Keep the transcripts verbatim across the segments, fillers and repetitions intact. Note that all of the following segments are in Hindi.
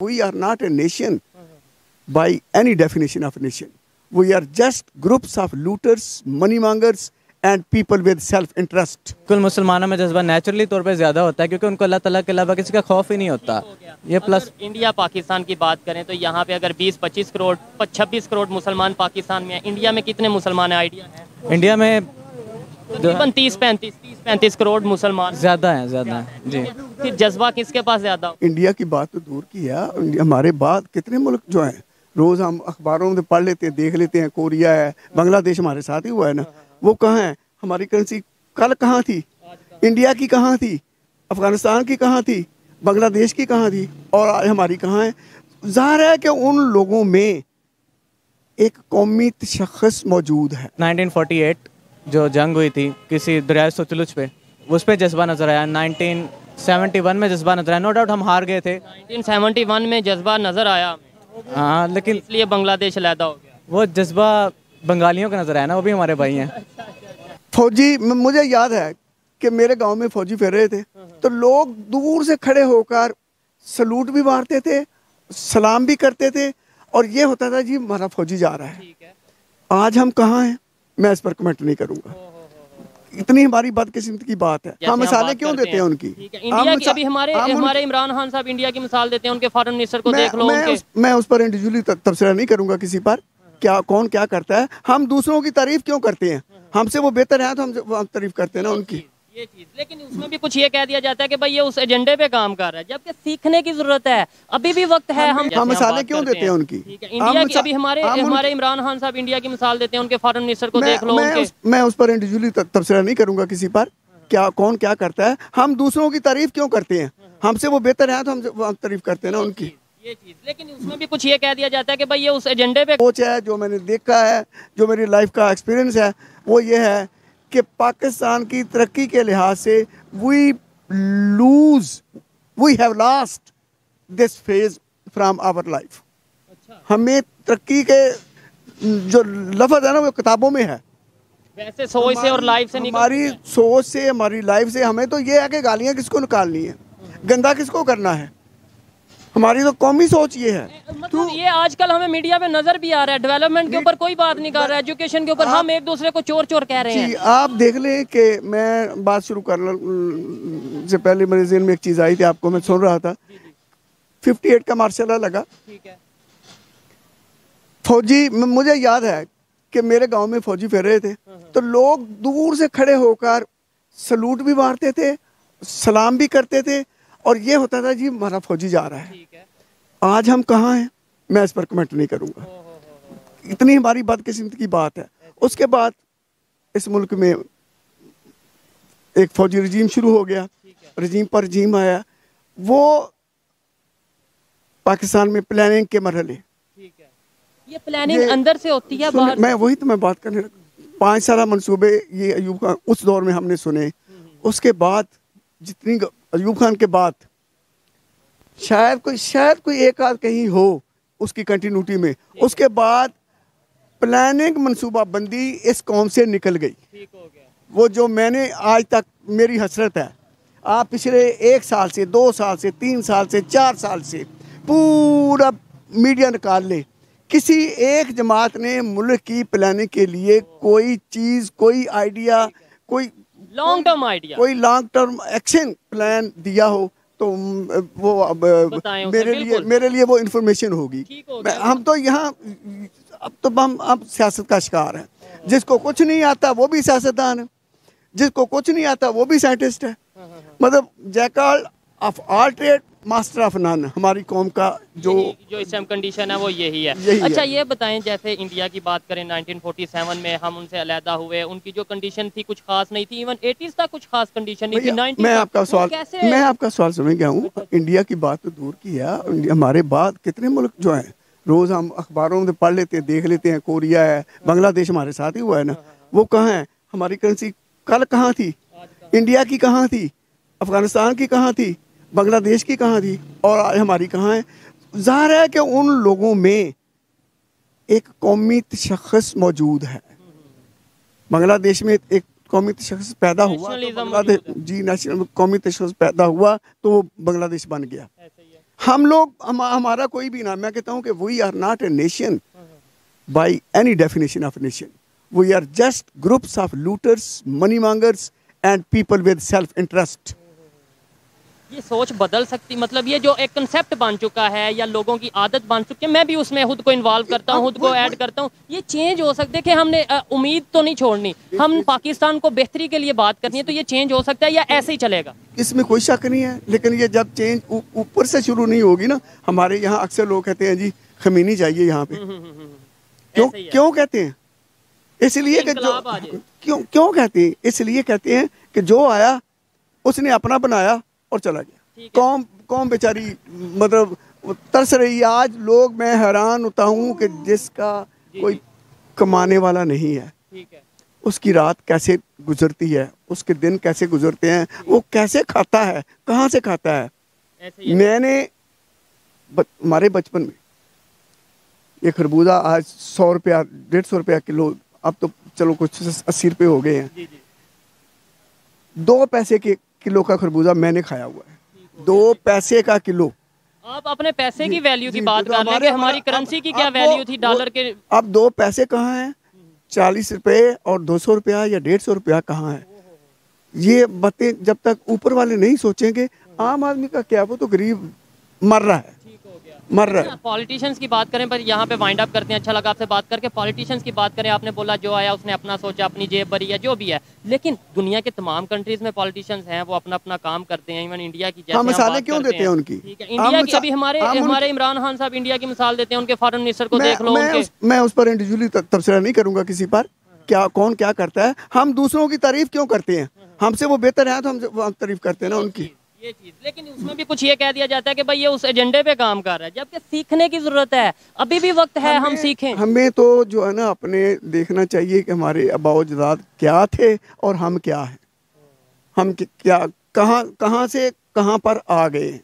We are not a nation by any definition of nation. We are just groups of looters, money mongers and people with self interest. कुल मुसलमानों में जज्बा नेचुरली तौर पे ज़्यादा होता है क्योंकि उनको अल्लाह ताला के अलावा किसी का खौफ ही नहीं होता। ये प्लस इंडिया पाकिस्तान की बात करें तो यहाँ पे अगर बीस पच्चीस करोड़ छब्बीस करोड़ मुसलमान पाकिस्तान में है, इंडिया में कितने मुसलमान है आइडिया है? इंडिया में तकरीबन तीस पैंतीस तीस पैंतीस करोड़ मुसलमान ज़्यादा है ज़्यादा है जी। फिर जज्बा किसके पास ज़्यादा हो? इंडिया की बात तो दूर की है, हमारे बाद कितने मुल्क जो हैं रोज हम अखबारों में पढ़ लेते हैं, देख लेते हैं, कोरिया है, बांग्लादेश हमारे साथ ही हुआ है ना, वो कहाँ है? हमारी करेंसी कल कहाँ थी? इंडिया की कहाँ थी? अफगानिस्तान की कहाँ थी? बांग्लादेश की कहाँ थी? और आज हमारी कहाँ है? ज़ाहिर है कि उन लोगों में एक कौमी तशख़्ख़ुस मौजूद है। नाइनटीन फोर्टी एट जो जंग हुई थी किसी दरियाए सतलुज पे, उस पर जज्बा नजर आया। नाइनटीन सेवेंटी वन में जज्बा नजर आया। नो डाउट हम हार गए थे। नाइनटीन सेवेंटी वन में जज्बा नजर आया, हाँ, लेकिन इसलिए बांग्लादेश अलहदा हो गया। वो जज्बा बंगालियों का नजर आया ना, वो भी हमारे भाई हैं। फौजी, मुझे याद है कि मेरे गांव में फौजी फिर रहे थे तो लोग दूर से खड़े होकर सलूट भी मारते थे, सलाम भी करते थे और ये होता था जी हमारा फौजी जा रहा है। आज हम कहाँ हैं? मैं इस पर कमेंट नहीं करूँगा। इतनी हमारी बदकिस्मती की बात है। हम मिसालें क्यों देते हैं उनकी? इंडिया की अभी हमारे हमारे इमरान खान साहब इंडिया की मिसाल देते हैं, उनके फॉरेन मिनिस्टर को देख लो। मैं उस, मैं उस पर इंडिविजुअली तबसरा नहीं करूँगा किसी पर, क्या कौन क्या करता है। हम दूसरों की तारीफ क्यों करते हैं? हमसे वो बेहतर है तो हम हम तारीफ करते हैं ना उनकी। ये चीज, लेकिन उसमें भी कुछ ये कह दिया जाता है कि भाई ये उस एजेंडे पे काम कर रहा है, जबकि सीखने की जरूरत है, अभी भी वक्त है। हम हम मिसालें क्यों देते हैं उनकी? इंडिया की अभी हमारे हमारे इमरान खान साहब इंडिया की मिसाल देते हैं, उनके फॉरेन मिनिस्टर को देख लो। मैं उस, मैं उस पर इंडिविजुअली तबसरा नहीं करूँगा किसी पर, क्या कौन क्या करता है। हम दूसरों की तारीफ क्यों करते हैं? हमसे वो बेहतर है तो हम हम तारीफ करते हैं ना उनकी। ये चीज, लेकिन उसमें भी कुछ ये कह दिया जाता है कि भाई ये उस एजेंडे पे सोच है, जो मैंने देखा है, जो मेरी लाइफ का एक्सपीरियंस है, वो ये है कि पाकिस्तान की तरक्की के लिहाज से we lose we have lost this phase from our life. हमें तरक्की के जो लफ्ज़ है ना वो किताबों में है, वैसे सोच से और लाइफ से निकल हमारी सोच से, हमारी लाइफ से हमें तो ये है कि गालियाँ किसको निकालनी है, गंदा किसको करना है। हमारी तो कौमी सोच ये है। मतलब ये आजकल हमें मीडिया पे नजर भी आ रहा है, डेवलपमेंट के ऊपर कोई बात नहीं कर रहा है, एजुकेशन के ऊपर हम एक दूसरे को चोर चोर कह रहे हैं। आप देख लें कि मैं बात शुरू करने से पहले मेरे ज़हन में एक चीज़ आई थी, आपको मैं सुन रहा था। फिफ्टी एट का मार्शल लॉ लगा, ठीक है। फौजी, मुझे याद है कि मेरे गांव में फौजी फिर रहे थे तो लोग दूर से खड़े होकर सलूट भी मारते थे, सलाम भी करते थे और ये होता था जी हमारा फौजी जा रहा है। आज हम कहाँ हैं? मैं इस पर कमेंट नहीं करूँगा। इतनी हमारी बदकिस्मती की बात है। उसके बाद इस मुल्क में एक फौजी रजीम शुरू हो गया, रजीम पर रजीम आया। वो पाकिस्तान में प्लानिंग के मरहले, ये प्लानिंग अंदर से होती है बाहर? मैं वही तो मैं बात करने लगा। पाँच साल मंसूबे ये अयूब खान उस दौर में हमने सुने। उसके बाद जितनी अयूब खान के बाद शायद कोई शायद कोई एक आध कहीं हो उसकी कंटिन्यूटी में, उसके बाद प्लानिंग मनसूबा बंदी इस कौम से निकल गई। ठीक हो गया। वो जो मैंने आज तक मेरी हसरत है, आप पिछले एक साल से, दो साल से, तीन साल से, चार साल से पूरा मीडिया निकाल ले, किसी एक जमात ने मुल्क की प्लानिंग के लिए कोई चीज़, कोई आइडिया, कोई लॉन्ग टर्म आइडिया, कोई लॉन्ग टर्म एक्शन प्लान दिया हो तो वो अब मेरे लिए मेरे लिए वो इन्फॉर्मेशन होगी। हम तो यहाँ अब तो हम अब सियासत का शिकार हैं। जिसको कुछ नहीं आता वो भी सियासतदान है, जिसको कुछ नहीं आता वो भी साइंटिस्ट है। मतलब jack of all trade master of none हमारी कौम का जो जो इस टाइम कंडीशन है वो यही है। यही अच्छा है। ये बताएं, जैसे इंडिया की बात करें नाइनटीन फोर्टी सेवन में हम उनसे अलहदा हुए, उनकी जो कंडीशन थी कुछ खास नहीं थी, इवन एटीज़ तक कुछ खास कंडीशन नहीं थी। नाइनटीज़ मैं आपका सवाल कैसे... मैं आपका सवाल समझ गया हूँ। इंडिया की बात तो दूर की है, हमारे बाद कितने मुल्क जो हैं रोज हम अखबारों में पढ़ लेते हैं, देख लेते हैं, कोरिया है, बांग्लादेश हमारे साथ ही हुआ है ना, वो कहाँ है? हमारी करेंसी कल कहाँ थी? इंडिया की कहाँ थी? अफगानिस्तान की कहाँ थी? बांग्लादेश की कहाँ थी? और आज हमारी कहाँ है? ज़ाहिर है कि उन लोगों में एक कौमी तशख़्ख़ुस मौजूद है। बांग्लादेश में एक कौमी तशख़्ख़ुस पैदा हुआ तो बांग्लादेश जी नेशनल कौमी तशख़्ख़ुस पैदा हुआ तो वो बांग्लादेश बन गया। हम लोग हम, हमारा कोई भी ना, मैं कहता हूँ कि we are not a nation by any definition of nation, we are just groups of looters, money mongers and people with self interest. ये सोच बदल सकती, मतलब ये जो एक कंसेप्ट बन चुका है या लोगों की आदत बन चुकी है, मैं भी उसमें खुद को इन्वॉल्व करता हूँ, खुद को ऐड करता हूँ, ये चेंज हो सकता है कि हमने अ, उम्मीद तो नहीं छोड़नी, हम पाकिस्तान को बेहतरी के लिए बात करनी है, तो ये चेंज हो सकता है या ऐसे ही चलेगा? इसमें कोई शक नहीं है, लेकिन ये जब चेंज ऊपर से शुरू नहीं होगी ना, हमारे यहाँ अक्सर लोग कहते हैं जी खमीनी चाहिए यहाँ पे, क्यों क्यों कहते हैं? इसलिए कि जो क्यों क्यों कहते हैं, इसलिए कहते हैं कि जो आया उसने अपना बनाया और चला गया। कौम कौम बेचारी मतलब तरस रही है। आज लोग, मैं हैरान होता हूँ कि जिसका कोई कमाने वाला नहीं है, ठीक है, उसकी रात कैसे गुजरती है, उसके दिन कैसे गुजरते हैं, वो कैसे खाता है, कहाँ से खाता है। ऐसे ही मैंने ब, हमारे बचपन में ये खरबूजा आज सौ रुपया डेढ़ सौ रुपया किलो, अब तो चलो कुछ अस्सी रुपये हो गए हैं। जी जी। दो पैसे के किलो का खरबूजा मैंने खाया हुआ है, दो पैसे का किलो। आप अपने पैसे की वैल्यू की जी, बात तो कर रहे हैं कि हमारे- हमारी अब- करेंसी की अब क्या वो- वैल्यू थी वो- डॉलर के? अब दो पैसे कहाँ हैं, चालीस रुपए और दो सौ रुपया या डेढ़ सौ रुपया कहाँ है? ये बातें जब तक ऊपर वाले नहीं सोचेंगे, आम आदमी का क्या, वो तो गरीब मर रहा है, मर रहा है। पॉलिटिशियंस की बात करें, पर यहाँ पे वाइंड अप करते हैं। अच्छा लगा आपसे बात करके। पॉलिटिशियंस की बात करें, आपने बोला जो आया उसने अपना सोचा, अपनी जेब भरी है, जो भी है, लेकिन दुनिया के तमाम कंट्रीज में पॉलिटिशियंस हैं, वो अपना अपना काम करते हैं। इवन इंडिया की जैसे हाँ, हम मिसालें बात क्यों करते देते हैं उनकी? ठीक है, इंडिया हम की अभी हमारे हम उनकी- हमारे इमरान खान साहब इंडिया की मिसाल देते हैं, उनके फॉरेन मिनिस्टर को मैं, देख लो, मैं, उनके उस, मैं उस पर इंडिविजुअली तबसरा नहीं करूंगा किसी पर, क्या कौन क्या करता है। हम दूसरों की तारीफ क्यों करते हैं? हमसे वो बेहतर है तो हम हम तारीफ करते हैं ना उनकी। ये चीज, लेकिन उसमें भी कुछ ये कह दिया जाता है कि भाई ये उस एजेंडे पे काम कर रहा है, जबकि सीखने की जरूरत है, अभी भी वक्त है, हम सीखें। हमें तो जो है ना अपने देखना चाहिए कि हमारे आबाओ-अजदाद क्या थे और हम क्या हैं, हम कि- क्या कहाँ कहाँ से कहाँ पर आ गए।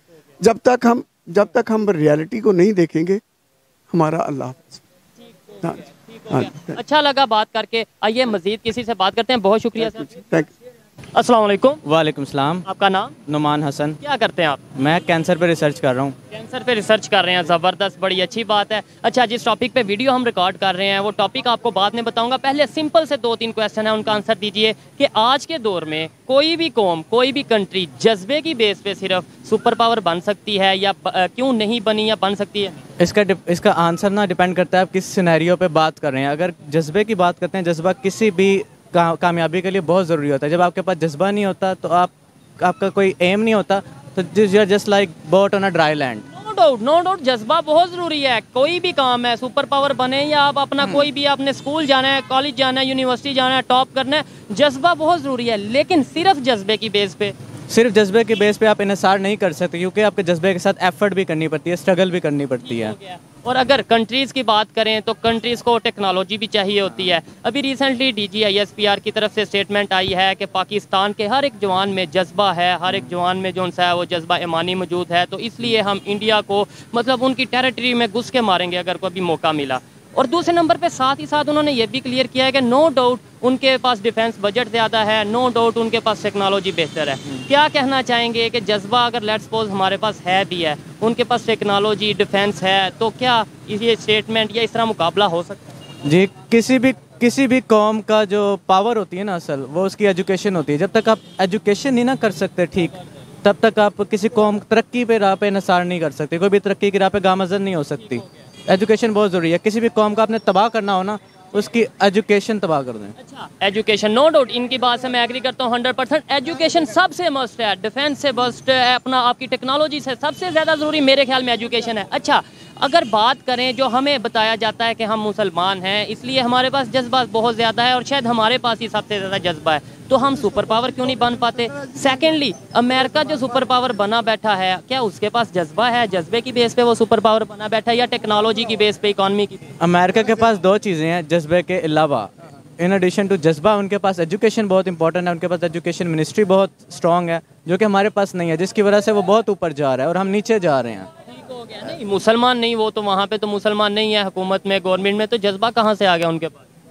जब तक हम जब तक हम रियलिटी को नहीं देखेंगे, हमारा अल्लाह हाफ़िज़। हाँ, हाँ, अच्छा लगा बात करके। आइए मजीद किसी से बात करते हैं। बहुत शुक्रिया सर। Thank you. अस्सलाम वालेकुम। वालेकुम सलाम। आपका नाम? नुमान हसन। क्या करते हैं आप? मैं कैंसर पे रिसर्च कर रहा हूँ। कैंसर पे रिसर्च कर रहे हैं, ज़बरदस्त, बड़ी अच्छी बात है। अच्छा, जिस टॉपिक पे वीडियो हम रिकॉर्ड कर रहे हैं वो टॉपिक आपको बाद में बताऊंगा। पहले सिंपल से दो तीन क्वेश्चन है, उनका आंसर दीजिए कि आज के दौर में कोई भी कौम, कोई भी कंट्री जज्बे की बेस पे सिर्फ सुपर पावर बन सकती है या ब, क्यों नहीं बनी या बन सकती है? इसका इसका आंसर ना डिपेंड करता है आप किस सिनेरियो पे बात कर रहे हैं। अगर जज्बे की बात करते हैं, जज्बा किसी भी का, कामयाबी के लिए बहुत ज़रूरी होता है। जब आपके पास जज्बा नहीं होता तो आप आपका कोई एम नहीं होता, तो you are just like boat on a dry land. No doubt, no doubt, जज्बा बहुत ज़रूरी है। कोई भी काम है, सुपर पावर बने या आप अपना कोई भी, आपने स्कूल जाना है, कॉलेज जाना है, यूनिवर्सिटी जाना है, टॉप करना है, जज्बा बहुत ज़रूरी है। लेकिन सिर्फ जज्बे की बेस पे सिर्फ जज्बे के बेस पे आप इन्हिसार नहीं कर सकते, क्योंकि आपके जज्बे के साथ एफर्ट भी करनी पड़ती है, स्ट्रगल भी करनी पड़ती है। और अगर कंट्रीज़ की बात करें तो कंट्रीज़ को टेक्नोलॉजी भी चाहिए होती है। अभी recently D G I S P R की तरफ से स्टेटमेंट आई है कि पाकिस्तान के हर एक जवान में जज्बा है, हर एक जवान में जो सा है वो जज्बा ईमानी मौजूद है, तो इसलिए हम इंडिया को मतलब उनकी टेरिटरी में घुस के मारेंगे अगर कोई भी मौका मिला। और दूसरे नंबर पे साथ ही साथ उन्होंने ये भी क्लियर किया है कि नो डाउट उनके पास डिफेंस बजट ज़्यादा है, नो डाउट उनके पास टेक्नोलॉजी बेहतर है। क्या कहना चाहेंगे कि जज्बा अगर लेट्स सपोज हमारे पास है भी है, उनके पास टेक्नोलॉजी डिफेंस है, तो क्या ये स्टेटमेंट या इस तरह मुकाबला हो सकता है? जी, किसी भी किसी भी कौम का जो पावर होती है ना, असल वो उसकी एजुकेशन होती है। जब तक आप एजुकेशन नहीं ना कर सकते ठीक, तब तक आप किसी कौम तरक्की पे राह पे इंहिसार नहीं कर सकते, कोई भी तरक्की की राह पे गामज़न नहीं हो सकती। एजुकेशन बहुत ज़रूरी है। किसी भी कौम का आपने तबाह करना हो ना, उसकी एजुकेशन तबाह कर दें। अच्छा, एजुकेशन, नो डाउट, इनकी बात से मैं एग्री करता हूँ हंड्रेड परसेंट। एजुकेशन सबसे मस्ट है, डिफेंस से मस्ट है, अपना आपकी टेक्नोलॉजी से सबसे ज़्यादा ज़रूरी मेरे ख्याल में एजुकेशन है। अच्छा, अगर बात करें जो हमें बताया जाता है कि हम मुसलमान हैं इसलिए हमारे पास जज्बा बहुत ज़्यादा है और शायद हमारे पास ही सबसे ज़्यादा जज्बा है, तो हम सुपर पावर क्यों नहीं बन पाते? सेकेंडली, अमेरिका जो सुपर पावर बना बैठा है, क्या उसके पास जज्बा है? जज्बे की बेस पे वो सुपर पावर बना बैठा है या टेक्नोलॉजी की बेस पे, इकॉनमी की? अमेरिका के पास दो चीज़ें हैं जज्बे के अलावा। इन एडिशन टू जज्बा, उनके पास एजुकेशन बहुत इंपॉर्टेंट है, उनके पास एजुकेशन मिनिस्ट्री बहुत स्ट्रॉन्ग है, जो कि हमारे पास नहीं है, जिसकी वजह से वो बहुत ऊपर जा रहा है और हम नीचे जा रहे हैं। हो गया नहीं, मुसलमान नहीं, वो तो वहाँ पे तो मुसलमान नहीं है हुकूमत में, गवर्नमेंट में, तो जज्बा कहाँ से आ गया उनके पास?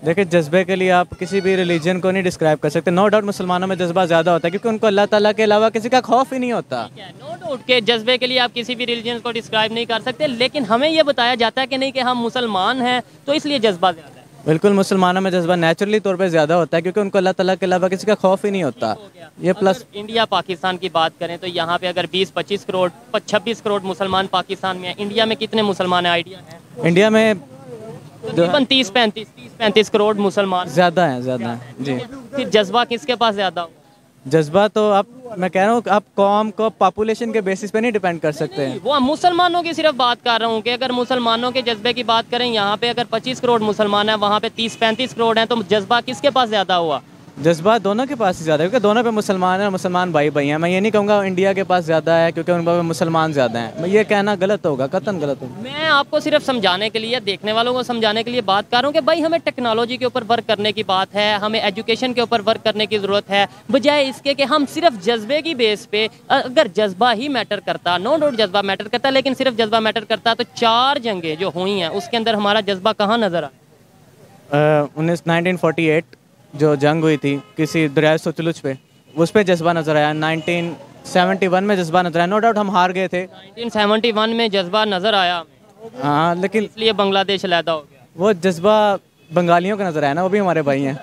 देखिए, जज्बे के लिए आप किसी भी रिलीजन को नहीं डिस्क्राइब कर सकते। नो डाउट मुसलमानों में जज्बा ज़्यादा होता है क्योंकि उनको अल्लाह ताला के अलावा किसी का खौफ ही नहीं होता। नो डाउट के जज्बे के लिए आप किसी भी रिलीजन को डिस्क्राइब नहीं कर सकते, लेकिन हमें ये बताया जाता है कि नहीं कि हम मुसलमान हैं तो इसलिए जज्बा ज़्यादा है। बिल्कुल, मुसलमानों में जज्बा नेचुरली तौर पे ज़्यादा होता है क्योंकि उनको अल्लाह ताला के अलावा किसी का खौफ ही नहीं होता। ये प्लस इंडिया पाकिस्तान की बात करें तो यहाँ पे अगर बीस पच्चीस करोड़ छब्बीस करोड़ मुसलमान पाकिस्तान में है, इंडिया में कितने मुसलमान है आइडिया है? इंडिया में तकरीबन तीस पैंतीस तीस पैंतीस करोड़ मुसलमान ज़्यादा हैं, ज़्यादा हैं जी। फिर जज्बा किसके पास ज़्यादा हो? जज्बा तो आप, मैं कह रहा हूँ आप कौम को पॉपुलेशन के बेसिस पे नहीं डिपेंड कर सकते हैं। वो मुसलमानों की सिर्फ बात कर रहा हूँ कि अगर मुसलमानों के जज्बे की बात करें, यहाँ पे अगर पच्चीस करोड़ मुसलमान है, वहाँ पे तीस पैंतीस करोड़ हैं, तो जज्बा किसके पास ज़्यादा हुआ? जज्बा दोनों के पास ही ज़्यादा है क्योंकि दोनों पे मुसलमान हैं और मुसलमान भाई भाई हैं। मैं ये नहीं कहूँगा इंडिया के पास ज़्यादा है क्योंकि उन पर मुसलमान ज़्यादा हैं, मैं ये कहना गलत होगा, कतन गलत होगा। मैं आपको सिर्फ समझाने के लिए, देखने वालों को समझाने के लिए बात कर रहा हूँ कि भाई हमें टेक्नोलॉजी के ऊपर वर्क करने की बात है, हमें एजुकेशन के ऊपर वर्क करने की ज़रूरत है, बजाय इसके कि हम सिर्फ जज्बे की बेस पे, अगर जज्बा ही मैटर करता, नो डाउट जज्बा मैटर करता, लेकिन सिर्फ जज्बा मैटर करता तो चार जंगें जो हुई हैं उसके अंदर हमारा जज्बा कहाँ नज़र आया? उन्नीस नाइनटीन फोर्टी एट जो जंग हुई थी किसी दरिया सतलुज पे, उस पर जज्बा नज़र आया। नाइनटीन सेवेंटी वन में जज्बा नज़र आया। नो डाउट हम हार गए थे। नाइनटीन सेवेंटी वन में जज्बा नज़र आया, हाँ, लेकिन इसलिए बांग्लादेश अलहदा हो गया। वो जज्बा बंगालियों का नज़र आया ना, वो भी हमारे भाई हैं।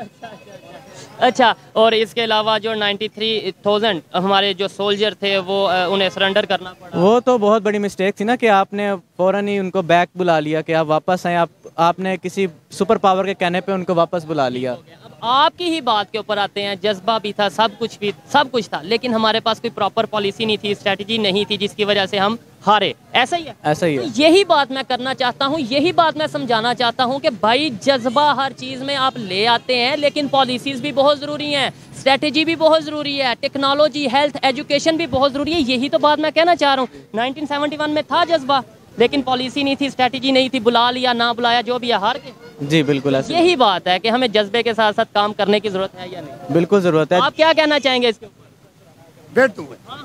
अच्छा, और इसके अलावा जो नाइन्टी थ्री थाउजेंड हमारे जो सोल्जर थे वो उन्हें सरेंडर करना पड़ा, वो तो बहुत बड़ी मिस्टेक थी ना कि आपने फ़ौरन ही उनको बैक बुला लिया कि आप वापस आए। आप आपने किसी सुपर पावर के कहने पे उनको वापस बुला लिया। अब आपकी ही बात के ऊपर आते हैं, जज्बा भी था, सब कुछ भी सब कुछ था, लेकिन हमारे पास कोई प्रॉपर पॉलिसी नहीं थी, स्ट्रेटजी नहीं थी, जिसकी वजह से हम हारे। ऐसा ही है, ऐसा ही है। तो यही बात मैं करना चाहता हूँ, यही बात मैं समझाना चाहता हूँ कि भाई जज्बा हर चीज़ में आप ले आते हैं, लेकिन पॉलिसीज़ भी बहुत ज़रूरी हैं, स्ट्रेटजी भी बहुत ज़रूरी है, टेक्नोलॉजी, हेल्थ, एजुकेशन भी बहुत ज़रूरी है। यही तो बात मैं कहना चाह रहा हूँ। नाइनटीन सेवेंटी वन में था जज्बा, लेकिन पॉलिसी नहीं थी, स्ट्रेटजी नहीं थी, बुला लिया ना बुलाया जो भी है, हार के। जी बिल्कुल ऐसे। यही बात है कि हमें जज्बे के साथ साथ काम करने की ज़रूरत है या नहीं? बिल्कुल ज़रूरत है। आप क्या कहना चाहेंगे इसके ऊपर? बैठ तू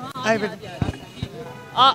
आ,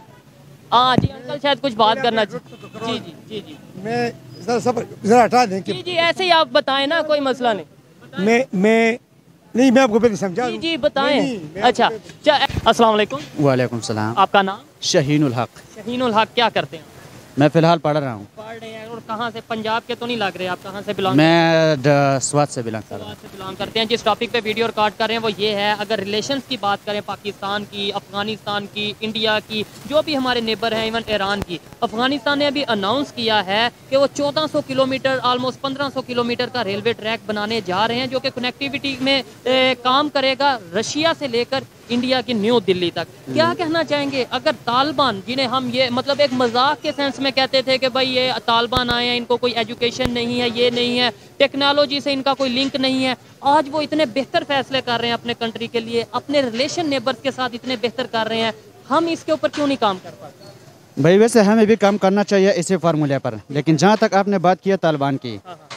आ, जी अंकल शायद कुछ बात करना चाहिए। जी जी जी जी मैं जरा सफर जरा हटा दें कि जी जी ऐसे ही आप बताएं ना, कोई मसला नहीं। मैं मैं नहीं मैं आपको पहले समझा जी दूं। जी बताएं। नहीं, नहीं, मैं अच्छा, अस्सलाम वालेकुम। वालेकुम सलाम। आपका नाम? शहीनुल हक। शहीनुल हक। क्या करते हैं? मैं फ़िलहाल पढ़ रहा हूँ। पढ़ रहे हैं। और कहाँ से? पंजाब के तो नहीं लग रहे, आप कहाँ से बिलोंग? मैं ड- स्वात से बिलोंग कर रहा हूँ। से बिलोंग करते हैं। जिस टॉपिक पे वीडियो रिकॉर्ड कर रहे हैं वो ये है, अगर रिलेशंस की बात करें पाकिस्तान की, अफगानिस्तान की, इंडिया की, जो भी हमारे नेबर हैं, इवन ईरान की, अफगानिस्तान ने अभी अनाउंस किया है कि वो चौदह सौ किलोमीटर ऑलमोस्ट पंद्रह सौ किलोमीटर का रेलवे ट्रैक बनाने जा रहे हैं, जो कि कनेक्टिविटी में ए, काम करेगा रशिया से लेकर इंडिया की न्यू दिल्ली तक। क्या कहना चाहेंगे अगर तालिबान, जिन्हें हम ये मतलब एक मजाक के सेंस में कहते थे कि भाई ये तालिबान आए हैं, इनको कोई एजुकेशन नहीं है, ये नहीं है, टेक्नोलॉजी से इनका कोई लिंक नहीं है, आज वो इतने बेहतर फैसले कर रहे हैं अपने कंट्री के लिए, अपने रिलेशन नेबर्स के साथ इतने बेहतर कर रहे हैं, हम इसके ऊपर क्यों नहीं काम कर पाते? भाई वैसे हमें भी काम करना चाहिए इसी फार्मूले पर, लेकिन जहाँ तक आपने बात किया तालिबान की,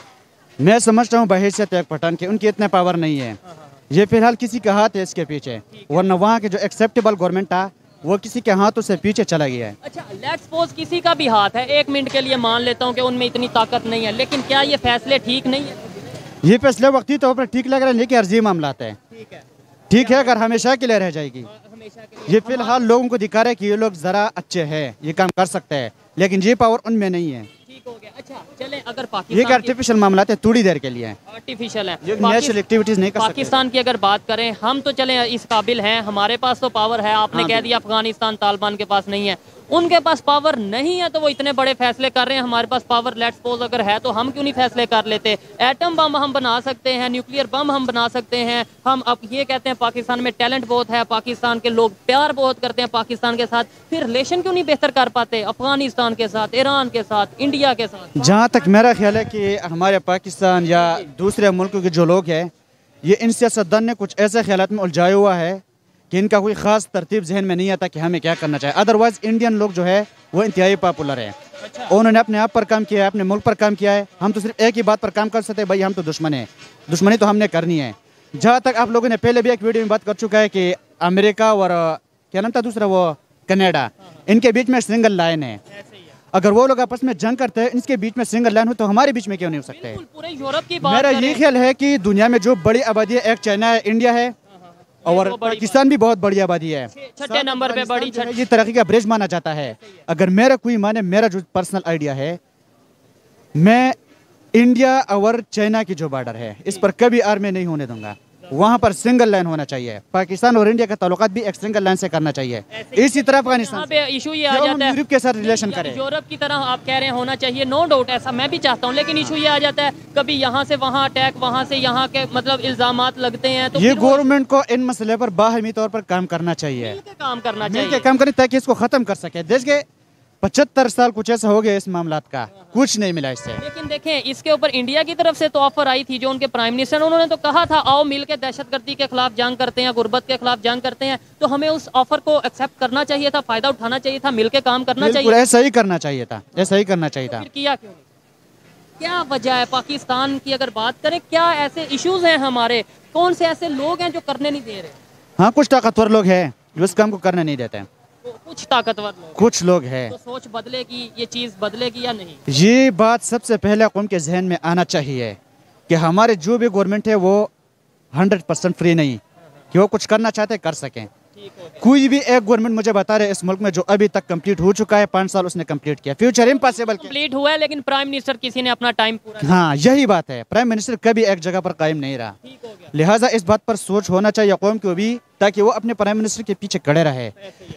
मैं समझता हूँ बहैसियत एक पठान की उनकी इतने पावर नहीं है। ये फिलहाल किसी का हाथ है इसके पीछे, वरना वहाँ के जो एक्सेप्टेबल गवर्नमेंट था वो किसी के हाथों से पीछे चला गया है। अच्छा, लेट्स सपोज किसी का भी हाथ है, एक मिनट के लिए मान लेता हूँ कि उनमें इतनी ताकत नहीं है, लेकिन क्या ये फैसले ठीक नहीं है? ये फैसले वक्ती तौर पर ठीक लग रहा है, लेकिन अर्जी मामला है। ठीक है, ठीक है, अगर हमेशा के लिए रह जाएगी। हमेशा के लिए। ये फिलहाल लोगों को दिखा रहा है कि ये लोग जरा अच्छे हैं, ये काम कर सकते हैं, लेकिन ये पावर उनमें नहीं है। ठीक हो गया। अच्छा चलें, अगर ये पाकिस्तान आर्टिफिशियल मामला है, थोड़ी देर के लिए है, आर्टिफिशियल है, ये नेचुरल एक्टिविटीज नहीं कर सकते। पाकिस्तान की अगर बात करें, हम तो चलें इस काबिल हैं, हमारे पास तो पावर है, आपने हाँ, कह दिया अफगानिस्तान तालिबान के पास नहीं है, उनके पास पावर नहीं है तो वो इतने बड़े फैसले कर रहे हैं, हमारे पास पावर लेट्स सपोज अगर है तो हम क्यों नहीं फैसले कर लेते? एटम बम हम बना सकते हैं, न्यूक्लियर बम हम बना सकते हैं, हम अब ये कहते हैं पाकिस्तान में टैलेंट बहुत है, पाकिस्तान के लोग प्यार बहुत करते हैं पाकिस्तान के साथ, फिर रिलेशन क्यों नहीं बेहतर कर पाते अफगानिस्तान के साथ, ईरान के साथ, इंडिया के साथ? जहाँ तक मेरा ख्याल है कि हमारे पाकिस्तान या दूसरे मुल्कों के जो लोग हैं, ये इन सियासतदान ने कुछ ऐसे ख्यालात में उलझाया हुआ है कि इनका कोई ख़ास तरतीब जहन में नहीं आता कि हमें क्या करना चाहिए। अदरवाइज इंडियन लोग जो है वो इंतहाई पॉपुलर है। अच्छा। उन्होंने अपने आप पर काम किया है, अपने मुल्क पर काम किया है। हम तो सिर्फ एक ही बात पर काम कर सकते हैं, भाई हम तो दुश्मन है, दुश्मनी तो हमने करनी है। जहाँ तक आप लोगों ने पहले भी एक वीडियो में बात कर चुका है कि अमेरिका और क्या नाम था दूसरा वो कनाडा, इनके बीच में सिंगल लाइन है। अगर वो लोग आपस में जंग करते हैं, इनके बीच में सिंगल लाइन हो, तो हमारे बीच में क्यों नहीं हो सकते? पूरे यूरोप की बात मेरा करें। ये ख्याल है कि दुनिया में जो बड़ी आबादी है, एक चाइना है, इंडिया है, और पाकिस्तान भी बहुत बड़ी आबादी है। छठे नंबर पे बड़ी जो है ये तरक्की का ब्रिज माना जाता है। अगर मेरा कोई माने, मेरा जो पर्सनल आइडिया है, मैं इंडिया और चाइना की जो बॉर्डर है, इस पर कभी आर्मी नहीं होने दूंगा। वहाँ पर सिंगल लाइन होना चाहिए। पाकिस्तान और इंडिया का ताल्लुकात भी एक सिंगल लाइन से करना चाहिए। इसी तरह अफगानिस्तान पे इशू ये आ जाता है, यूरोप के साथ रिलेशन करें। यूरोप की तरह आप कह रहे हैं होना चाहिए, नो डाउट, ऐसा मैं भी चाहता हूँ, लेकिन इशू ये आ जाता है कभी यहाँ से वहाँ अटैक, वहाँ से यहाँ के मतलब इल्जामात लगते हैं। तो ये गवर्नमेंट को इन मसले पर बाहमी तौर पर काम करना चाहिए, मिलके काम करना मिलके चाहिए। काम करें ताकि इसको खत्म कर सके। देश के पचहत्तर साल कुछ ऐसा हो गया इस मामला का, कुछ नहीं मिला इससे। लेकिन देखें, इसके ऊपर इंडिया की तरफ से तो ऑफर आई थी, जो उनके प्राइम मिनिस्टर, उन्होंने तो कहा था आओ मिलकर दहशतगर्दी के खिलाफ जंग करते हैं, गुर्बत के खिलाफ जंग करते हैं। तो हमें उस ऑफर को एक्सेप्ट करना चाहिए था, फायदा उठाना चाहिए था, मिलकर काम करना बिल्कुल चाहिए। ऐसा ही करना चाहिए था, ऐसा ही करना चाहिए था। फिर किया क्यों नहीं? क्या वजह है? पाकिस्तान की अगर बात करें, क्या ऐसे इश्यूज हैं हमारे, कौन से ऐसे लोग हैं जो करने नहीं दे रहे? हाँ, कुछ ताकतवर लोग हैं जो इस काम को करने नहीं देते हैं। कुछ ताकतवर लोग, कुछ लोग हैं। तो सोच बदलेगी, ये चीज बदलेगी या नहीं? ये बात सबसे पहले कौम के जहन में आना चाहिए कि हमारे जो भी गवर्नमेंट है वो हंड्रेड परसेंट फ्री नहीं, कि वो कुछ करना चाहते कर सकें। कोई भी एक गवर्नमेंट मुझे बता रहे इस मुल्क में जो अभी तक कंप्लीट हो चुका है, पाँच साल उसने कंप्लीट किया, फ्यूचर इम्पॉसिबल कंप्लीट हुआ है, लेकिन प्राइम मिनिस्टर किसी ने अपना टाइम पूरा। हाँ, यही बात है, प्राइम मिनिस्टर कभी एक जगह पर कायम नहीं रहा। लिहाजा इस बात पर सोच होना चाहिए कौम को भी, ताकि वो अपने प्राइम मिनिस्टर के पीछे खड़े रहे।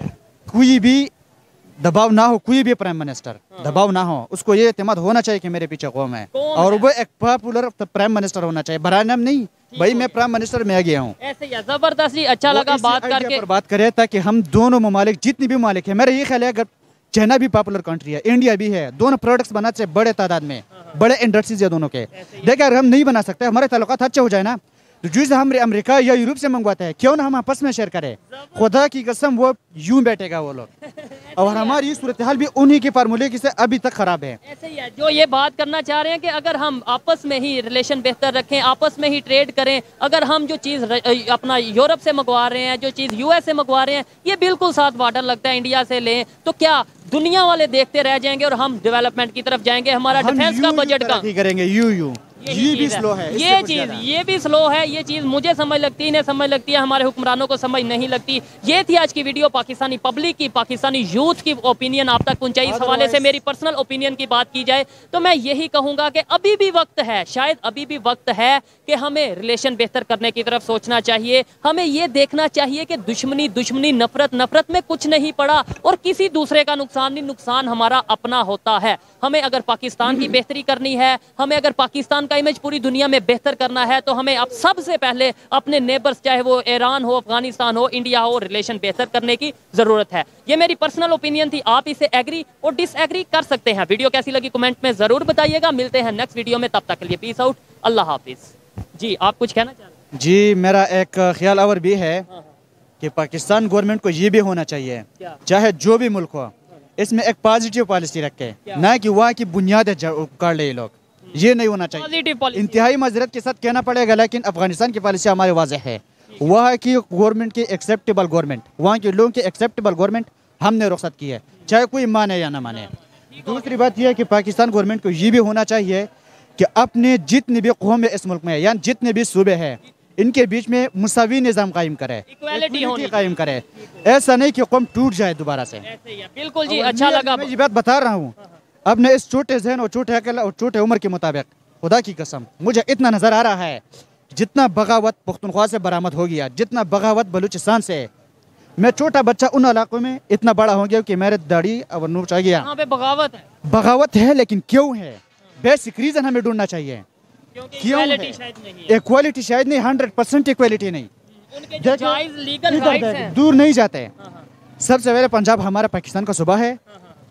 कोई भी दबाव ना हो, कोई भी प्राइम मिनिस्टर दबाव ना हो, उसको ये एतमाद होना चाहिए कि मेरे पीछे कौम है, और वो एक पॉपुलर प्राइम मिनिस्टर होना चाहिए। बरानम नहीं भाई मैं प्राइम मिनिस्टर में आ गया हूँ। ऐसे ही है, जबरदस्त जी, अच्छा लगा बात करके। पर बात करें ताकि हम दोनों ममालिक, जितनी भी ममालिक है, मेरा ये ख्याल है अगर चाइना भी पॉपुलर कंट्री है, इंडिया भी है, दोनों प्रोडक्ट्स बनाते हैं बड़े तादाद में, बड़े इंडस्ट्रीज है दोनों के। देखिए अगर हम नहीं बना सकते, हमारे ताल्लुकात अच्छे हो जाए ना, तो जैसे हम अमेरिका या यूरोप से मंगवाते हैं, क्यों ना हम आपस में शेयर करें। खुदा की कसम वो यूं बैठेगा वो लोग, और हमारी सूरत हाल भी उन्हीं के फार्मूले की से अभी तक खराब है। ऐसे ही है, जो ये बात करना चाह रहे हैं कि अगर हम आपस में ही रिलेशन बेहतर रखें, आपस में ही ट्रेड करें, अगर हम जो चीज़ अपना यूरोप से मंगवा रहे हैं, जो चीज़ यूएस से मंगवा रहे हैं, ये बिल्कुल साथ बॉर्डर लगता है इंडिया से लें, तो क्या दुनिया वाले देखते रह जाएंगे और हम डेवलपमेंट की तरफ जाएंगे? हमारा डिफेंस का बजट का करेंगे यू यू ये भी स्लो है, ये चीज ये भी स्लो है। ये चीज मुझे समझ लगती है, इन्हें समझ लगती है, हमारे हुक्मरानों को समझ नहीं लगती। ये थी आज की वीडियो, पाकिस्तानी पब्लिक की, पाकिस्तानी यूथ की ओपिनियन आप तक पहुंचाई। इस हवाले से मेरी पर्सनल ओपिनियन की बात की जाए तो मैं यही कहूंगा कि अभी भी वक्त है, शायद अभी भी वक्त है कि हमें रिलेशन बेहतर करने की तरफ सोचना चाहिए। हमें ये देखना चाहिए कि दुश्मनी दुश्मनी नफरत नफरत में कुछ नहीं पड़ा, और किसी दूसरे का नुकसान नहीं, नुकसान हमारा अपना होता है। हमें अगर पाकिस्तान की बेहतरी करनी है, हमें अगर पाकिस्तान का इमेज पूरी दुनिया में बेहतर करना है, तो हमें अब सबसे पहले अपने नेबर्स, चाहे वो ईरान हो, अफगानिस्तान हो, इंडिया हो, रिलेशन बेहतर करने की जरूरत है। ये मेरी पर्सनल ओपिनियन थी, आप इसे एग्री और डिसएग्री कर सकते हैं। वीडियो कैसी लगी कमेंट में जरूर बताइएगा। मिलते हैं नेक्स्ट वीडियो में, तब तक के लिए पीस आउट, अल्लाह हाफिज। जी आप कुछ कहना चाह रहे हैं? जी मेरा एक ख्याल और भी है कि पाकिस्तान गवर्नमेंट को ये भी होना चाहिए, चाहे जो भी मुल्क हो, इसमें एक पॉजिटिव पॉलिसी रखे, ना कि वहाँ की बुनियाद कर ले लोग, ये नहीं होना चाहिए। इंतहाई माजरत के साथ कहना पड़ेगा, लेकिन अफगानिस्तान की पॉलिसी हमारे वाज़ेह है। वहाँ की गवर्नमेंट की एक्सेप्टेबल गवर्नमेंट, वहाँ के लोगों की एक्सेप्टेबल गवर्नमेंट हमने रुखसत की है, चाहे कोई माने या ना माने। दूसरी बात यह है कि पाकिस्तान गवर्नमेंट को ये भी होना चाहिए कि अपने जितने भी कौमें इस मुल्क में, यानी जितने भी सूबे हैं, इनके बीच में मुसावी निज़ाम कायम करे, इक्वालिटी कायम करे। ऐसा नहीं कि कौम टूट जाए दोबारा से। बिल्कुल जी, अच्छा लगा। मैं ये बात बता रहा हूँ, अपने इस छोटे जहन और छोटे अकल और छोटे उम्र के मुताबिक, खुदा की कसम मुझे इतना नजर आ रहा है, जितना बगावत पुख्तनख्वा से बरामद हो गया, जितना बगावत बलूचिस्तान से, मैं छोटा बच्चा उन इलाकों में इतना बड़ा हो गया कि मेरे दाढ़ी और नूच आ गया। यहाँ पे बगावत है, बगावत है, लेकिन क्यों है? बेसिक रीजन हमें ढूंढना चाहिए, क्यों है? इक्वालिटी शायद नहीं, हंड्रेड परसेंट इक्वालिटी नहीं, उनके जो जायज लीगल राइट्स हैं, दूर नहीं जाते। सबसे पहले पंजाब हमारा पाकिस्तान का सूबा है,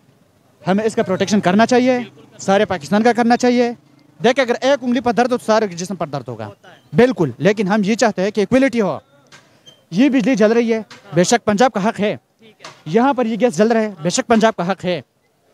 हमें इसका प्रोटेक्शन करना चाहिए, सारे पाकिस्तान का करना चाहिए। देखिए अगर एक उंगली पर दर्द हो तो सारे जिस्म पर दर्द होगा, बिल्कुल। लेकिन हम ये चाहते हैं कि इक्वलिटी हो। ये बिजली जल रही है, बेशक पंजाब का हक है। यहाँ पर ये गैस जल रहा है, बेशक पंजाब का हक है।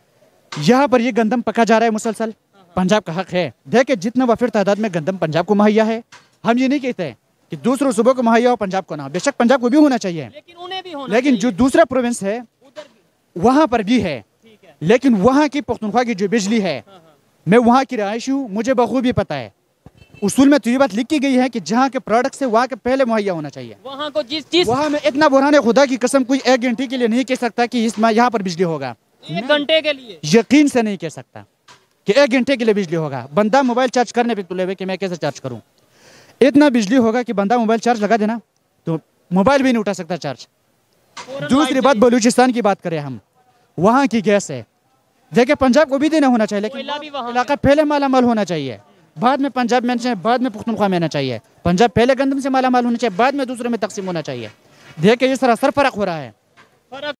यहाँ पर ये गंदम पका जा रहा है मुसलसल, पंजाब का हक है। देखिए जितना वफीर तादाद में गंदम पंजाब को मुहैया है, हम ये नहीं कहते कि दूसरों सूबों को मुहैया हो, पंजाब को ना, बेशक पंजाब को भी होना चाहिए, लेकिन उन्हें भी होना लेकिन जो दूसरा प्रोविंस है वहाँ पर भी है। लेकिन वहाँ की पख्तूनख्वा की जो बिजली है, मैं वहाँ की रहायशी हूँ, मुझे बखूबी पता है। उसूल में तो ये बात लिखी गई है कि जहाँ के प्रोडक्ट से वहाँ के पहले मुहैया होना चाहिए। वहाँ को जिस चीज वहाँ में इतना बुरहान खुदा की कसम कोई एक घंटे के लिए नहीं कह सकता कि इस यहाँ पर बिजली होगा। एक घंटे के लिए यकीन से नहीं कह सकता कि एक घंटे के लिए बिजली होगा। बंदा मोबाइल चार्ज करने पे तुले हुए कि मैं कैसे चार्ज करूँ। इतना बिजली होगा कि बंदा मोबाइल चार्ज लगा देना तो मोबाइल भी नहीं उठा सकता चार्ज। दूसरी बात बलूचिस्तान की बात करें हम, वहाँ की गैस है। देखिए पंजाब को भी देना होना चाहिए, लेकिन इलाका पहले माला माल होना चाहिए, बाद में पंजाब में चाहिए, बाद में पुख्तनख्वा में आना चाहिए। पंजाब पहले गंदम से माला माल होना चाहिए, बाद में दूसरे में तकसीम होना चाहिए। देखिए इस तरह सर फर्क हो रहा है। फर्क